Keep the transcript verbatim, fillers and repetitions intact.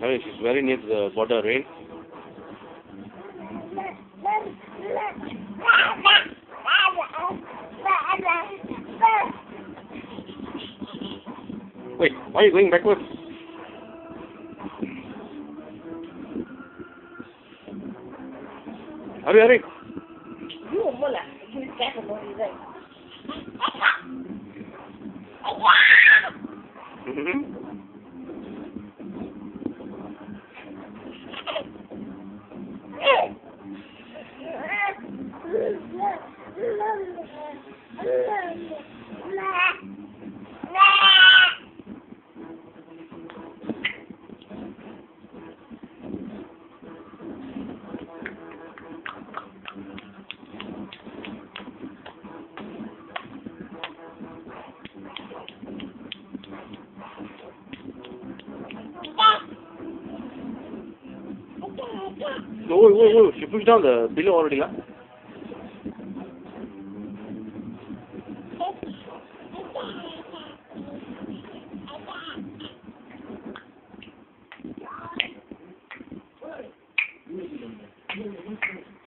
I mean, she's very near the border, right? Wait, why are you going backwards? Hurry, hurry! Mm-hmm. No, wait, wait, wait. She pushed down the pillow already, huh?